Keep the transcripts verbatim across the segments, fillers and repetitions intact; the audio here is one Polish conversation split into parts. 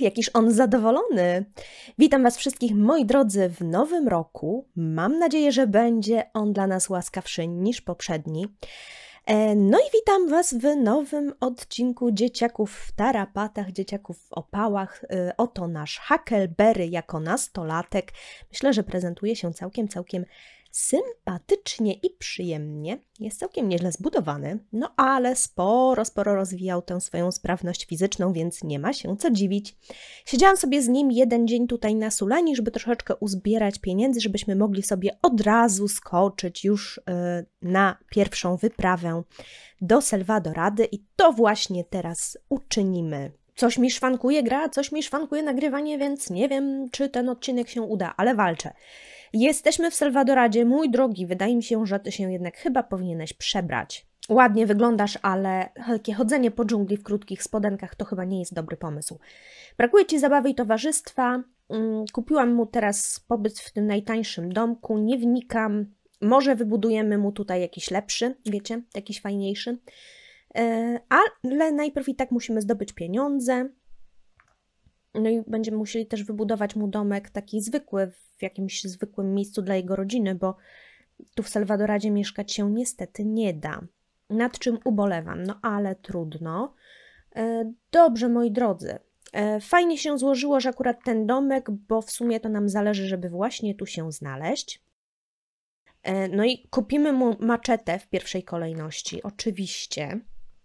jakiż on zadowolony. Witam Was wszystkich, moi drodzy, w nowym roku. Mam nadzieję, że będzie on dla nas łaskawszy niż poprzedni. No i witam Was w nowym odcinku Dzieciaków w tarapatach, Dzieciaków w opałach. Oto nasz Huckleberry jako nastolatek. Myślę, że prezentuje się całkiem, całkiem sympatycznie i przyjemnie. Jest całkiem nieźle zbudowany, no ale sporo, sporo rozwijał tę swoją sprawność fizyczną, więc nie ma się co dziwić. Siedziałam sobie z nim jeden dzień tutaj na Sulani, żeby troszeczkę uzbierać pieniędzy, żebyśmy mogli sobie od razu skoczyć już yy, na pierwszą wyprawę do Selvadorady i to właśnie teraz uczynimy. Coś mi szwankuje gra, coś mi szwankuje nagrywanie, więc nie wiem, czy ten odcinek się uda, ale walczę. Jesteśmy w Selvadoradzie, mój drogi, wydaje mi się, że ty się jednak chyba powinieneś przebrać. Ładnie wyglądasz, ale takie chodzenie po dżungli w krótkich spodenkach to chyba nie jest dobry pomysł. Brakuje ci zabawy i towarzystwa. Kupiłam mu teraz pobyt w tym najtańszym domku, nie wnikam. Może wybudujemy mu tutaj jakiś lepszy, wiecie, jakiś fajniejszy. Ale najpierw i tak musimy zdobyć pieniądze. No i będziemy musieli też wybudować mu domek taki zwykły, w jakimś zwykłym miejscu dla jego rodziny, bo tu w Selvadoradzie mieszkać się niestety nie da. Nad czym ubolewam, no ale trudno. Dobrze, moi drodzy. Fajnie się złożyło, że akurat ten domek, bo w sumie to nam zależy, żeby właśnie tu się znaleźć. No i kupimy mu maczetę w pierwszej kolejności, oczywiście.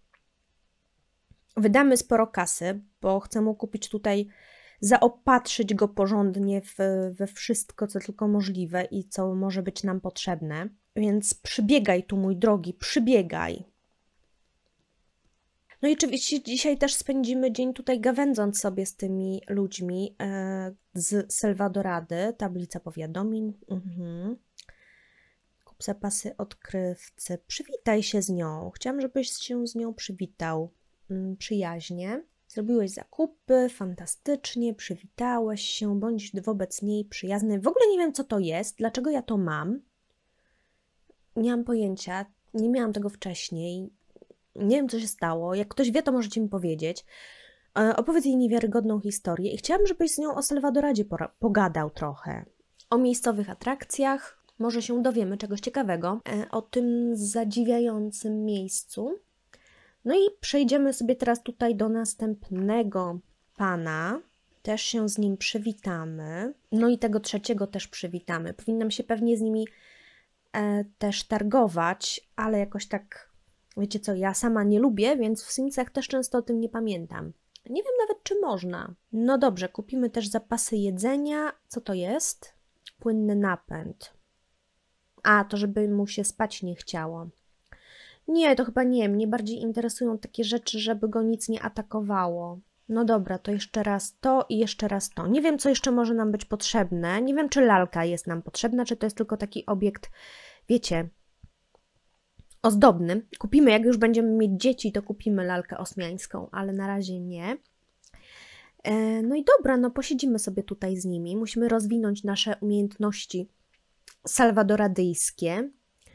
Wydamy sporo kasy, bo chcę mu kupić tutaj, zaopatrzyć go porządnie w, we wszystko, co tylko możliwe i co może być nam potrzebne. Więc przybiegaj tu, mój drogi, przybiegaj. No i oczywiście dzisiaj też spędzimy dzień tutaj gawędząc sobie z tymi ludźmi e, z Selvadorady. Tablica powiadomień. Mhm. Kup zapasy odkrywcy. Przywitaj się z nią. Chciałam, żebyś się z nią przywitał. Przyjaźnie. Zrobiłeś zakupy, fantastycznie, przywitałeś się, bądź wobec niej przyjazny. W ogóle nie wiem, co to jest, dlaczego ja to mam. Nie mam pojęcia, nie miałam tego wcześniej. Nie wiem, co się stało. Jak ktoś wie, to możecie mi powiedzieć. Opowiedz jej niewiarygodną historię i chciałam, żebyś z nią o Selvadoradzie pogadał trochę. O miejscowych atrakcjach. Może się dowiemy czegoś ciekawego. O tym zadziwiającym miejscu. No i przejdziemy sobie teraz tutaj do następnego pana. Też się z nim przywitamy. No i tego trzeciego też przywitamy. Powinnam się pewnie z nimi e, też targować, ale jakoś tak, wiecie co, ja sama nie lubię, więc w Simsach też często o tym nie pamiętam. Nie wiem nawet, czy można. No dobrze, kupimy też zapasy jedzenia. Co to jest? Płynny napęd. A, to żeby mu się spać nie chciało. Nie, to chyba nie. Mnie bardziej interesują takie rzeczy, żeby go nic nie atakowało. No dobra, to jeszcze raz to i jeszcze raz to. Nie wiem, co jeszcze może nam być potrzebne. Nie wiem, czy lalka jest nam potrzebna, czy to jest tylko taki obiekt, wiecie, ozdobny. Kupimy, jak już będziemy mieć dzieci, to kupimy lalkę osmiańską, ale na razie nie. No i dobra, no posiedzimy sobie tutaj z nimi. Musimy rozwinąć nasze umiejętności salwadoradyjskie.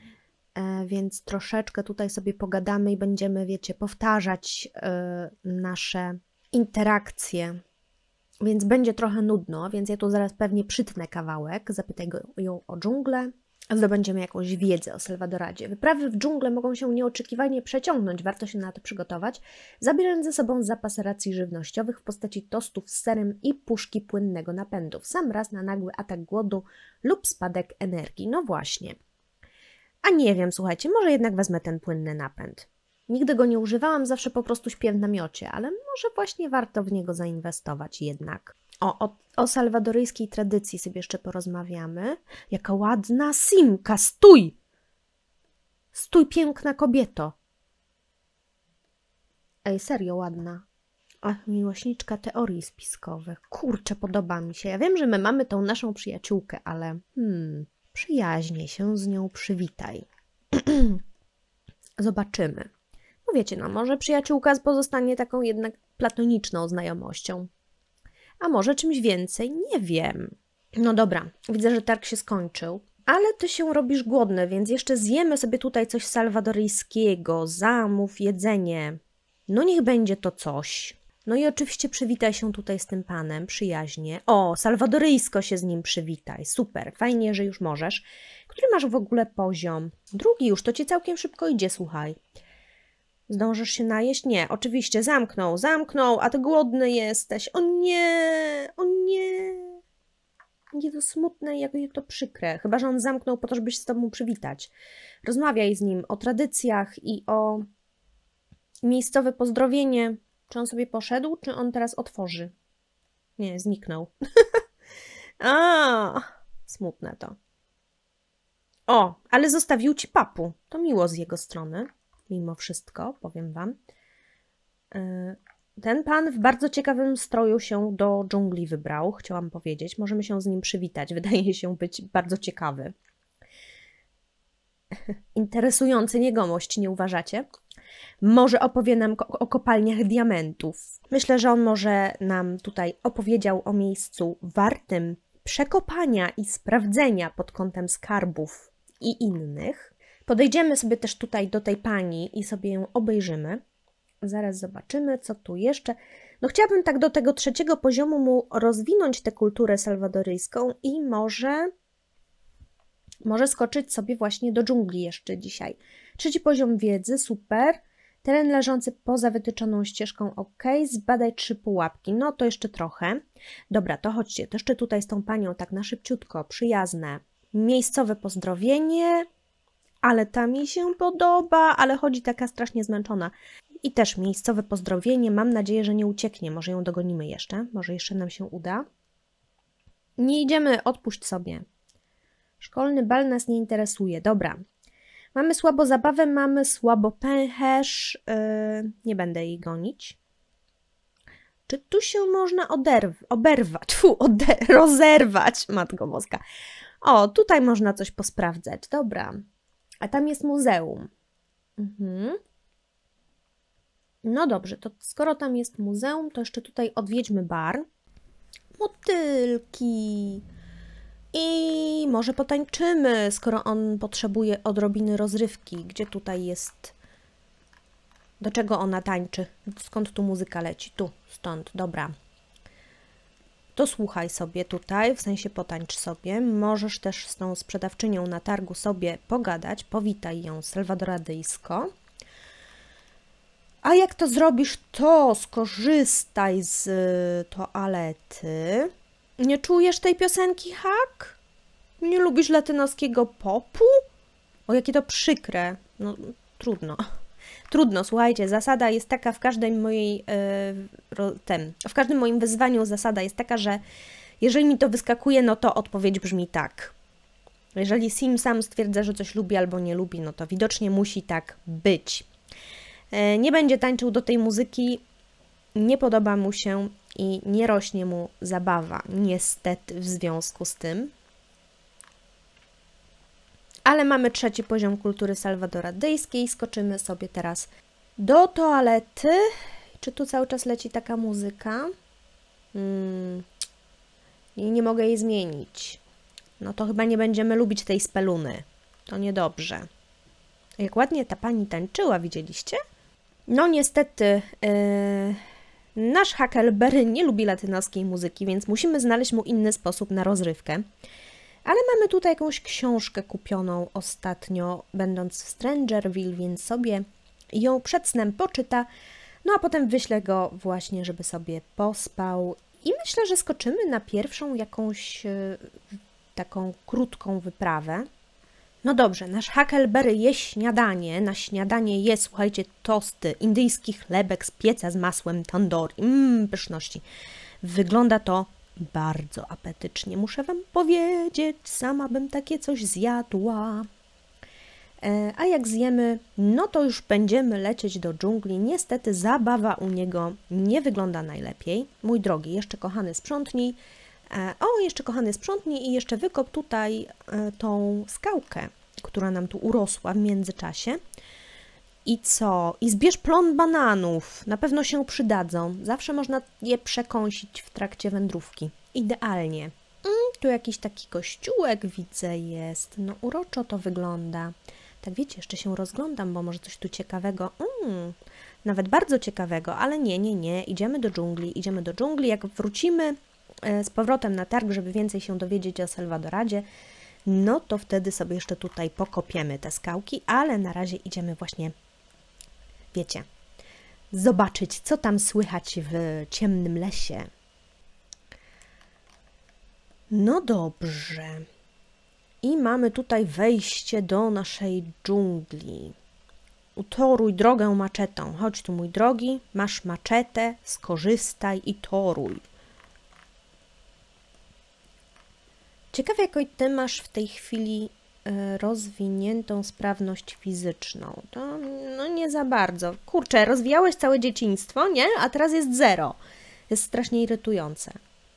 Więc troszeczkę tutaj sobie pogadamy i będziemy, wiecie, powtarzać nasze interakcje. Więc będzie trochę nudno, więc ja tu zaraz pewnie przytnę kawałek, zapytaj go ją o dżunglę, zdobędziemy jakąś wiedzę o Selvadoradzie. Wyprawy w dżunglę mogą się nieoczekiwanie przeciągnąć, warto się na to przygotować, zabierając ze sobą zapas racji żywnościowych w postaci tostów z serem i puszki płynnego napędu, w sam raz na nagły atak głodu lub spadek energii. No właśnie. A nie wiem, słuchajcie, może jednak wezmę ten płynny napęd. Nigdy go nie używałam, zawsze po prostu śpię w namiocie, ale może właśnie warto w niego zainwestować jednak. O, o, o salwadoryjskiej tradycji sobie jeszcze porozmawiamy. Jaka ładna Simka, stój! Stój, piękna kobieto. Ej, serio ładna. Ach, miłośniczka teorii spiskowych. Kurczę, podoba mi się. Ja wiem, że my mamy tą naszą przyjaciółkę, ale... Hmm... Przyjaźnie się z nią przywitaj. Zobaczymy. No wiecie, no może przyjaciółka pozostanie taką jednak platoniczną znajomością. A może czymś więcej? Nie wiem. No dobra, widzę, że targ się skończył. Ale ty się robisz głodny, więc jeszcze zjemy sobie tutaj coś salwadoryjskiego. Zamów, jedzenie. No niech będzie to coś. No i oczywiście przywitaj się tutaj z tym panem, przyjaźnie. O, salwadoryjsko się z nim przywitaj, super, fajnie, że już możesz. Który masz w ogóle poziom? Drugi już, to ci całkiem szybko idzie, słuchaj. Zdążysz się najeść? Nie, oczywiście, zamknął, zamknął, a ty głodny jesteś. O nie, o nie. Nie, to smutne, jak to przykre. Chyba że on zamknął po to, żeby się z tobą przywitać. Rozmawiaj z nim o tradycjach i o miejscowe pozdrowienie. Czy on sobie poszedł, czy on teraz otworzy? Nie, zniknął. A, smutne to. O, ale zostawił ci papu. To miło z jego strony. Mimo wszystko, powiem wam. Ten pan w bardzo ciekawym stroju się do dżungli wybrał, chciałam powiedzieć. Możemy się z nim przywitać. Wydaje się być bardzo ciekawy. Interesujący niegomość, nie uważacie? Może opowie nam o kopalniach diamentów. Myślę, że on może nam tutaj opowiedział o miejscu wartym przekopania i sprawdzenia pod kątem skarbów i innych. Podejdziemy sobie też tutaj do tej pani i sobie ją obejrzymy. Zaraz zobaczymy, co tu jeszcze. No chciałabym tak do tego trzeciego poziomu mu rozwinąć tę kulturę salwadoryjską i może, może skoczyć sobie właśnie do dżungli jeszcze dzisiaj. Trzeci poziom wiedzy, super. Teren leżący poza wytyczoną ścieżką, ok. Zbadaj trzy pułapki, no to jeszcze trochę. Dobra, to chodźcie, to jeszcze tutaj z tą panią tak na szybciutko, przyjazne. Miejscowe pozdrowienie, ale ta mi się podoba, ale chodzi taka strasznie zmęczona. I też miejscowe pozdrowienie, mam nadzieję, że nie ucieknie, może ją dogonimy jeszcze, może jeszcze nam się uda. Nie idziemy, odpuść sobie. Szkolny bal nas nie interesuje, dobra. Mamy słabo zabawę, mamy słabo pęcherz, yy, nie będę jej gonić. Czy tu się można oderw oberwać, tfu, oder rozerwać, matko boska. O, tutaj można coś posprawdzać, dobra. A tam jest muzeum. Mhm. No dobrze, to skoro tam jest muzeum, to jeszcze tutaj odwiedźmy bar. Motylki. I może potańczymy, skoro on potrzebuje odrobiny rozrywki. Gdzie tutaj jest... Do czego ona tańczy? Skąd tu muzyka leci? Tu, stąd, dobra. To słuchaj sobie tutaj, w sensie potańcz sobie. Możesz też z tą sprzedawczynią na targu sobie pogadać. Powitaj ją salwadoradyjsko. A jak to zrobisz, to skorzystaj z toalety. Nie czujesz tej piosenki, Hak? Nie lubisz latynoskiego popu? O, jakie to przykre. No, trudno. Trudno, słuchajcie, zasada jest taka w każdej mojej, yy, ten, w każdym moim wyzwaniu zasada jest taka, że jeżeli mi to wyskakuje, no to odpowiedź brzmi tak. Jeżeli Sim sam stwierdza, że coś lubi albo nie lubi, no to widocznie musi tak być. Yy, nie będzie tańczył do tej muzyki, nie podoba mu się i nie rośnie mu zabawa, niestety, w związku z tym. Ale mamy trzeci poziom kultury salwadoradyjskiej. Skoczymy sobie teraz do toalety. Czy tu cały czas leci taka muzyka? Hmm. I nie mogę jej zmienić. No to chyba nie będziemy lubić tej speluny. To niedobrze. Jak ładnie ta pani tańczyła, widzieliście? No niestety... Yy... Nasz Huckleberry nie lubi latynoskiej muzyki, więc musimy znaleźć mu inny sposób na rozrywkę. Ale mamy tutaj jakąś książkę kupioną ostatnio, będąc w Strangerville, więc sobie ją przed snem poczyta, no a potem wyślę go właśnie, żeby sobie pospał. I myślę, że skoczymy na pierwszą jakąś e, taką krótką wyprawę. No dobrze, nasz Huckleberry je śniadanie. Na śniadanie je, słuchajcie, tosty, indyjski chlebek z pieca z masłem tandoori. Mmm, pyszności. Wygląda to bardzo apetycznie, muszę wam powiedzieć. Sama bym takie coś zjadła. E, a jak zjemy, no to już będziemy lecieć do dżungli. Niestety zabawa u niego nie wygląda najlepiej. Mój drogi, jeszcze kochany sprzątnij. O, jeszcze kochany sprzątnij i jeszcze wykop tutaj tą skałkę, która nam tu urosła w międzyczasie. I co? I zbierz plon bananów. Na pewno się przydadzą. Zawsze można je przekąsić w trakcie wędrówki. Idealnie. Mm, tu jakiś taki kościółek widzę jest. No uroczo to wygląda. Tak wiecie, jeszcze się rozglądam, bo może coś tu ciekawego. Mm, nawet bardzo ciekawego, ale nie, nie, nie, idziemy do dżungli, idziemy do dżungli, jak wrócimy z powrotem na targ, żeby więcej się dowiedzieć o Salvadoradzie, no to wtedy sobie jeszcze tutaj pokopiemy te skałki, ale na razie idziemy właśnie, wiecie, zobaczyć, co tam słychać w ciemnym lesie. No dobrze. I mamy tutaj wejście do naszej dżungli. Utoruj drogę maczetą. Chodź tu, mój drogi, masz maczetę, skorzystaj i toruj. Ciekawe, jaką ty masz w tej chwili rozwiniętą sprawność fizyczną. To no nie za bardzo. Kurczę, rozwijałeś całe dzieciństwo, nie? A teraz jest zero. Jest strasznie irytujące.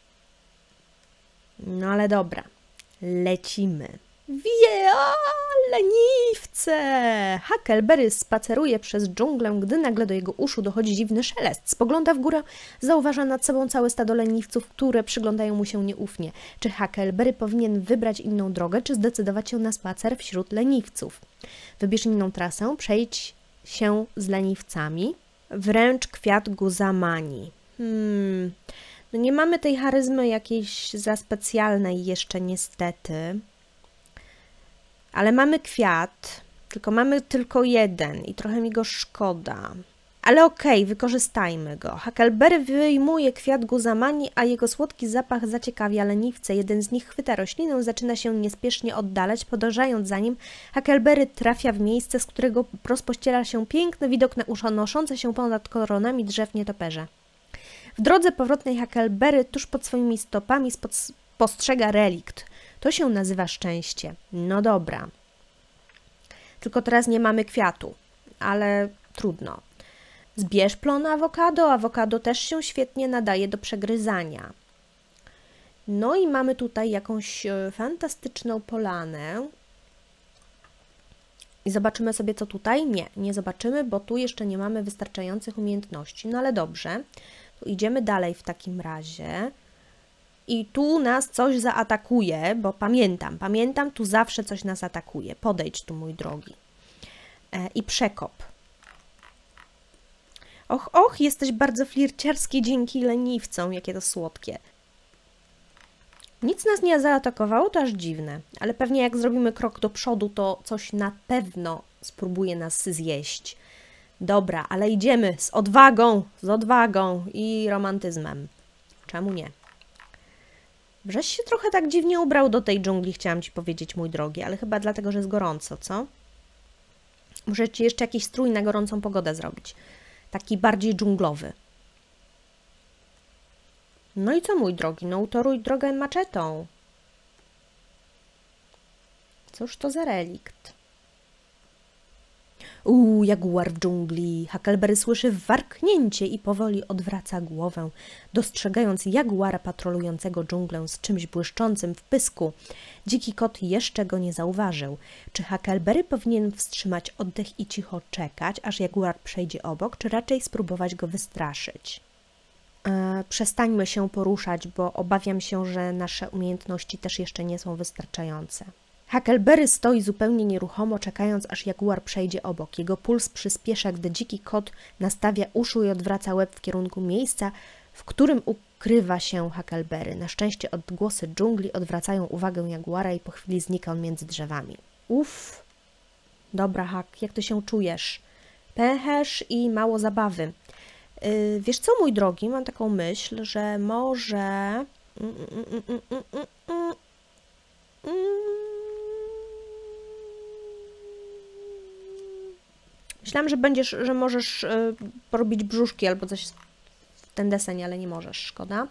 No ale dobra. Lecimy. Wie, a, leniwce! Huckleberry spaceruje przez dżunglę, gdy nagle do jego uszu dochodzi dziwny szelest. Spogląda w górę, zauważa nad sobą całe stado leniwców, które przyglądają mu się nieufnie. Czy Huckleberry powinien wybrać inną drogę, czy zdecydować się na spacer wśród leniwców? Wybierz inną trasę, przejdź się z leniwcami. Wręcz kwiat go zamani. Hmm... No nie mamy tej charyzmy jakiejś za specjalnej jeszcze niestety. Ale mamy kwiat, tylko mamy tylko jeden i trochę mi go szkoda. Ale okej, okay, wykorzystajmy go. Huckleberry wyjmuje kwiat guzamani, a jego słodki zapach zaciekawia leniwce. Jeden z nich chwyta roślinę, zaczyna się niespiesznie oddalać. Podążając za nim, Huckleberry trafia w miejsce, z którego rozpościera się piękny widok na unoszące się ponad koronami drzew nietoperze. W drodze powrotnej Huckleberry tuż pod swoimi stopami postrzega relikt. To się nazywa szczęście. No dobra. Tylko teraz nie mamy kwiatu, ale trudno. Zbierz plon awokado. Awokado też się świetnie nadaje do przegryzania. No i mamy tutaj jakąś fantastyczną polanę. I zobaczymy sobie, co tutaj? Nie, nie zobaczymy, bo tu jeszcze nie mamy wystarczających umiejętności. No ale dobrze. Tu idziemy dalej w takim razie. I tu nas coś zaatakuje, bo pamiętam, pamiętam, tu zawsze coś nas atakuje. Podejdź tu, mój drogi. E, I przekop. Och, och, jesteś bardzo flirciarski dzięki leniwcom, jakie to słodkie. Nic nas nie zaatakowało, to aż dziwne. Ale pewnie jak zrobimy krok do przodu, to coś na pewno spróbuje nas zjeść. Dobra, ale idziemy z odwagą, z odwagą i romantyzmem. Czemu nie? Żeś się trochę tak dziwnie ubrał do tej dżungli, chciałam Ci powiedzieć, mój drogi, ale chyba dlatego, że jest gorąco, co? Muszę Ci jeszcze jakiś strój na gorącą pogodę zrobić. Taki bardziej dżunglowy. No i co, mój drogi? No utoruj drogę maczetą. Cóż to za relikt? Uuu, jaguar w dżungli. Huckleberry słyszy warknięcie i powoli odwraca głowę, dostrzegając jaguara patrolującego dżunglę z czymś błyszczącym w pysku. Dziki kot jeszcze go nie zauważył. Czy Huckleberry powinien wstrzymać oddech i cicho czekać, aż jaguar przejdzie obok, czy raczej spróbować go wystraszyć? E, przestańmy się poruszać, bo obawiam się, że nasze umiejętności też jeszcze nie są wystarczające. Huckleberry stoi zupełnie nieruchomo, czekając, aż jaguar przejdzie obok. Jego puls przyspiesza, gdy dziki kot nastawia uszu i odwraca łeb w kierunku miejsca, w którym ukrywa się Huckleberry. Na szczęście odgłosy dżungli odwracają uwagę jaguara i po chwili znika on między drzewami. Uff, dobra, Huck, jak ty się czujesz? Pęcherz i mało zabawy. Yy, wiesz co, mój drogi, mam taką myśl, że może... Mm, mm, mm, mm, mm, mm, mm. Myślałam, że będziesz, że możesz y, porobić brzuszki albo coś w ten deseń, ale nie możesz, szkoda.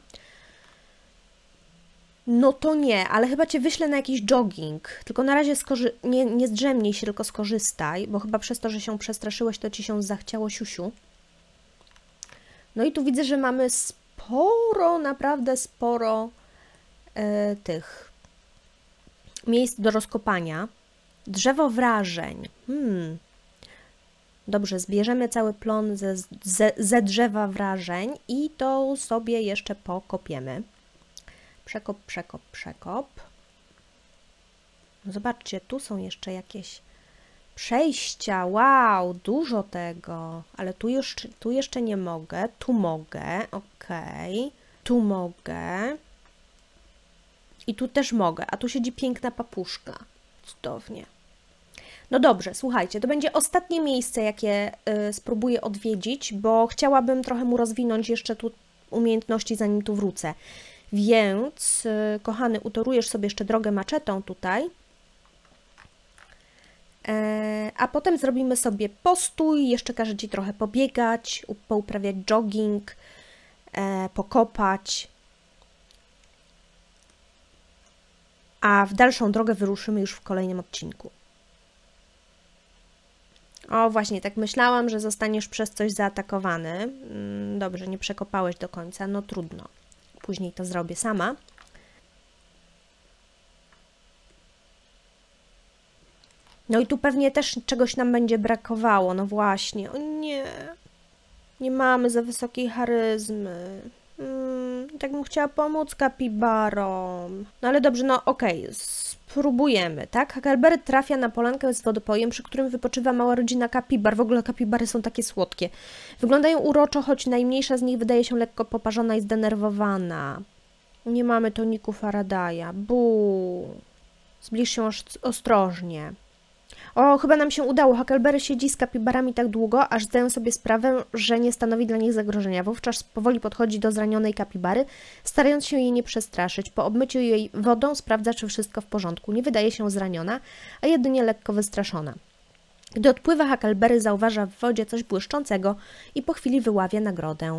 No to nie, ale chyba Cię wyślę na jakiś jogging. Tylko na razie skorzy nie, nie zdrzemnij się, tylko skorzystaj, bo chyba przez to, że się przestraszyłeś, to Ci się zachciało siusiu. No i tu widzę, że mamy sporo, naprawdę sporo y, tych miejsc do rozkopania. Drzewo wrażeń. Hmm... Dobrze, zbierzemy cały plon ze, ze, ze drzewa wrażeń i to sobie jeszcze pokopiemy. Przekop, przekop, przekop. Zobaczcie, tu są jeszcze jakieś Przejścia, wow, dużo tego, ale tu już, tu jeszcze nie mogę, tu mogę, okej, tu mogę i tu też mogę, a tu siedzi piękna papuszka, cudownie. No dobrze, słuchajcie, to będzie ostatnie miejsce, jakie y, spróbuję odwiedzić, bo chciałabym trochę mu rozwinąć jeszcze tu umiejętności, zanim tu wrócę. Więc, y, kochany, utorujesz sobie jeszcze drogę maczetą tutaj. E, a potem zrobimy sobie postój, jeszcze każę Ci trochę pobiegać, pouprawiać jogging, e, pokopać. A w dalszą drogę wyruszymy już w kolejnym odcinku. O, właśnie, tak myślałam, że zostaniesz przez coś zaatakowany. Dobrze, nie przekopałeś do końca, no trudno. Później to zrobię sama. No i tu pewnie też czegoś nam będzie brakowało, no właśnie. O nie, nie mamy za wysokiej charyzmy. Hmm, tak bym chciała pomóc kapibarom. No ale dobrze, no okej, okay. Spróbujemy, tak? Huckleberry trafia na polankę z wodopojem, przy którym wypoczywa mała rodzina kapibar. W ogóle kapibary są takie słodkie. Wyglądają uroczo, choć najmniejsza z nich wydaje się lekko poparzona i zdenerwowana. Nie mamy toniku Faradaya. Buu. Zbliż się ostrożnie. O, chyba nam się udało. Huckleberry siedzi z kapibarami tak długo, aż zdają sobie sprawę, że nie stanowi dla nich zagrożenia. Wówczas powoli podchodzi do zranionej kapibary, starając się jej nie przestraszyć. Po obmyciu jej wodą sprawdza, czy wszystko w porządku. Nie wydaje się zraniona, a jedynie lekko wystraszona. Gdy odpływa, Huckleberry zauważa w wodzie coś błyszczącego i po chwili wyławia nagrodę.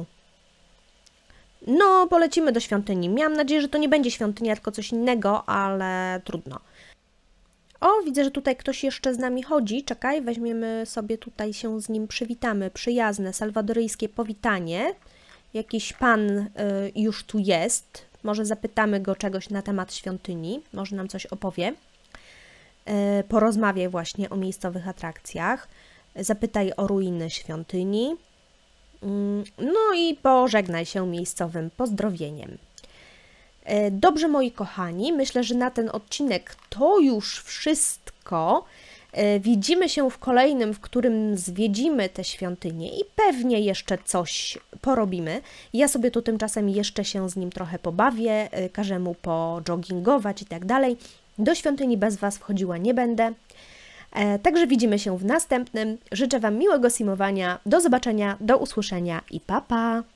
No, polecimy do świątyni. Miałam nadzieję, że to nie będzie świątynia, tylko coś innego, ale trudno. O, widzę, że tutaj ktoś jeszcze z nami chodzi. Czekaj, weźmiemy sobie tutaj, się z nim przywitamy. Przyjazne, salwadoryjskie powitanie. Jakiś pan y, już tu jest. Może zapytamy go czegoś na temat świątyni. Może nam coś opowie. Y, porozmawiaj właśnie o miejscowych atrakcjach. Zapytaj o ruiny świątyni. Y, no i pożegnaj się miejscowym pozdrowieniem. Dobrze, moi kochani, myślę, że na ten odcinek to już wszystko. Widzimy się w kolejnym, w którym zwiedzimy tę świątynię i pewnie jeszcze coś porobimy. Ja sobie tu tymczasem jeszcze się z nim trochę pobawię, każę mu pojoggingować i tak dalej. Do świątyni bez Was wchodziła nie będę. Także widzimy się w następnym. Życzę Wam miłego simowania. Do zobaczenia, do usłyszenia i pa pa!